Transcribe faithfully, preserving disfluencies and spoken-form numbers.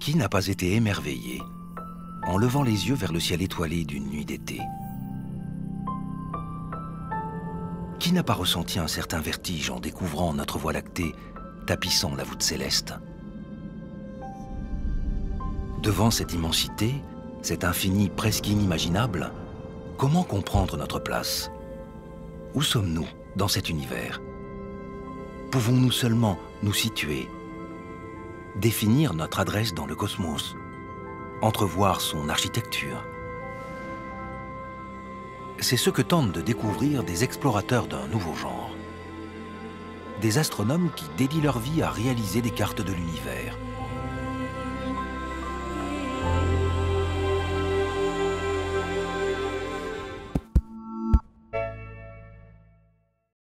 Qui n'a pas été émerveillé en levant les yeux vers le ciel étoilé d'une nuit d'été? Qui n'a pas ressenti un certain vertige en découvrant notre Voie lactée tapissant la voûte céleste? Devant cette immensité, cet infini presque inimaginable, comment comprendre notre place? Où sommes-nous dans cet univers? Pouvons-nous seulement nous situer, définir notre adresse dans le cosmos, entrevoir son architecture? C'est ce que tentent de découvrir des explorateurs d'un nouveau genre. Des astronomes qui dédient leur vie à réaliser des cartes de l'univers,